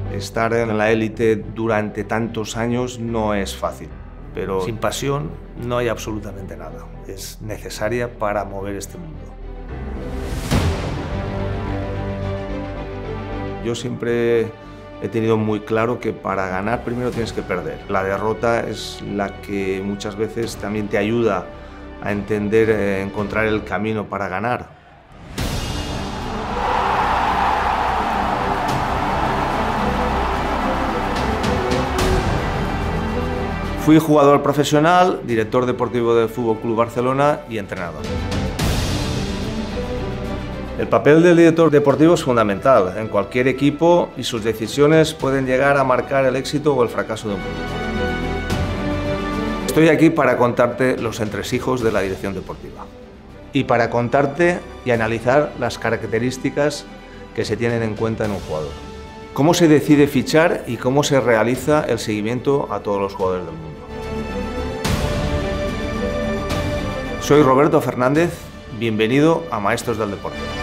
Estar en la élite durante tantos años no es fácil, pero sin pasión no hay absolutamente nada. Es necesaria para mover este mundo. Yo siempre he tenido muy claro que para ganar primero tienes que perder. La derrota es la que muchas veces también te ayuda a entender, encontrar el camino para ganar. Fui jugador profesional, director deportivo del Fútbol Club Barcelona y entrenador. El papel del director deportivo es fundamental en cualquier equipo y sus decisiones pueden llegar a marcar el éxito o el fracaso de un club. Estoy aquí para contarte los entresijos de la dirección deportiva y para contarte y analizar las características que se tienen en cuenta en un jugador. Cómo se decide fichar y cómo se realiza el seguimiento a todos los jugadores del mundo. Soy Roberto Fernández, bienvenido a Maestros del Deporte.